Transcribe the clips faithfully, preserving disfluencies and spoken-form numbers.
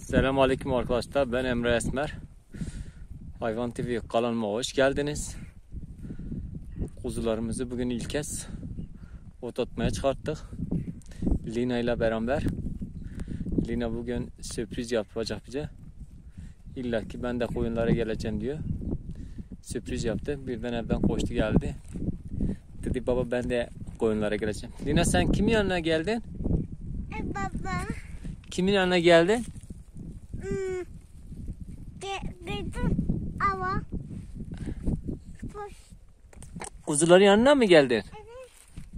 Selamünaleyküm arkadaşlar. Ben Emre Esmer. Hayvan T V kanalıma hoş geldiniz. Kuzularımızı bugün ilk kez otlatmaya çıkarttık. Lina ile beraber. Lina bugün sürpriz yapacak bize. İlla ki ben de koyunlara geleceğim diyor. Sürpriz yaptı. Birden evden koştu geldi. Dedi baba ben de koyunlara geleceğim. Lina sen kimin yanına geldin? E, baba. Kimin yanına geldin? Hmm. Dedim ama. Boş. Kuzuların yanına mı geldin? Evet.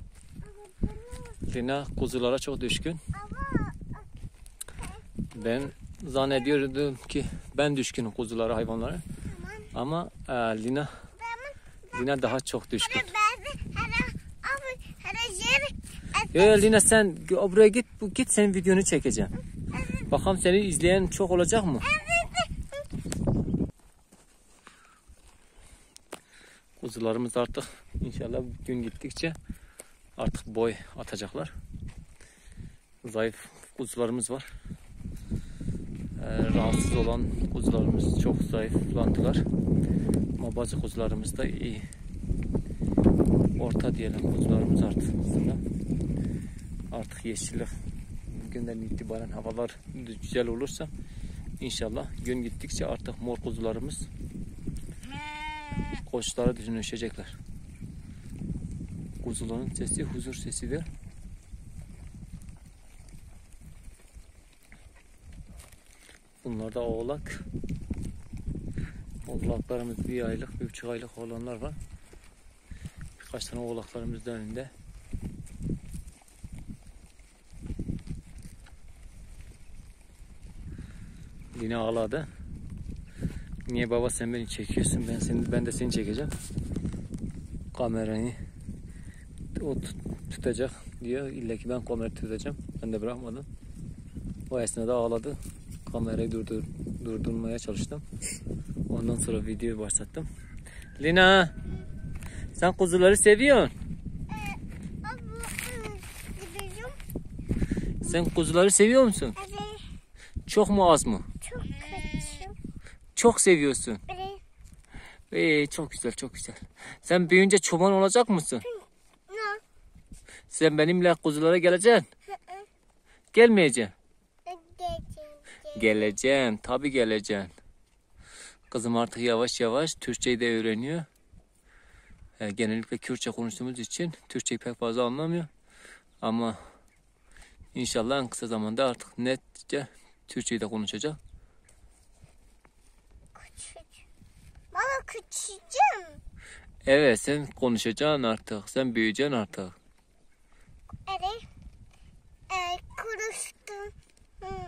Lina kuzulara çok düşkün. Ama. Ben zannediyordum ki ben düşkünüm kuzulara, hayvanlara. Ama e, Lina Lina daha çok düşkün. Yo, yo, Lina sen buraya git, bu git senin videonu çekeceğim. Bakalım seni izleyen çok olacak mı? Kuzularımız artık inşallah gün gittikçe artık boy atacaklar. Zayıf kuzularımız var. Ee, rahatsız olan kuzularımız çok zayıflandılar. Ama bazı kuzularımız da iyi. Orta diyelim kuzularımız artık aslında. Artık yeşillik. Bugünden itibaren havalar güzel olursa inşallah gün gittikçe artık mor kuzularımız koçlara dönüşecekler. Kuzuların sesi huzur sesidir. Bunlar da oğlak. Oğlaklarımız bir aylık, bir buçuk aylık olanlar var. Birkaç tane oğlaklarımız da önünde. Yine ağladı. Niye baba sen beni çekiyorsun? Ben seni, ben de seni çekeceğim. Kamerayı o tut, tutacak diyor. İlla ki ben kamerayı tutacağım. Ben de bırakmadım. O esnada ağladı. Kamerayı durdur, durdurmaya çalıştım. Ondan sonra videoyu başlattım. Lina, sen kuzuları seviyorsun. Sen kuzuları seviyor musun? Evet. Çok mu az mı? Çok kötü. Çok seviyorsun. Evet. Ee, çok güzel, çok güzel. Sen büyüyünce çoban olacak mısın? Ne? Sen benimle kuzulara geleceksin. Gelmeyeceksin. Geleceğim, tabii geleceğim. Kızım artık yavaş yavaş Türkçeyi de öğreniyor. Yani genellikle Kürtçe konuştuğumuz için Türkçeyi pek fazla anlamıyor. Ama inşallah en kısa zamanda artık netçe Türkçeyi de konuşacak. Küçük. Baba küçücüm. Evet, sen konuşacaksın artık. Sen büyüyeceksin artık. Evet. Ee, konuştum. Hmm.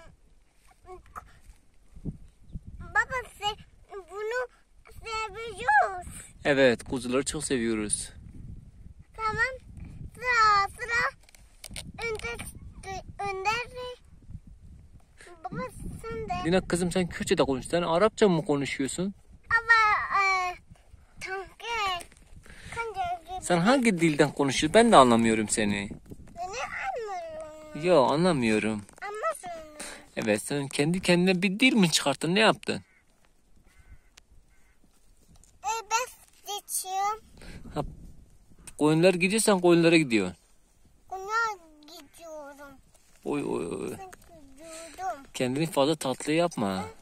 Baba sen bunu seviyoruz. Evet, kuzuları çok seviyoruz. Tamam. Sıra sıra. Önder. Önder. Baba sen de. Lina kızım sen Kürtçe de konuş. Sen Arapça mı konuşuyorsun? Ama e, tanke. Kanka. Sen hangi dilden konuşuyorsun? Ben de anlamıyorum seni. Ne anlıyorum? Yo, anlamıyorum. Anlasın. Evet, sen kendi kendine bir dil mi çıkarttın? Ne yaptın? E, ben geçiyorum. Ha, koyunlar gidiyorsan koyunlara gidiyorsun. Ona gidiyorum. Oy oy oy. Ben gidiyorum. Kendini fazla tatlı yapma.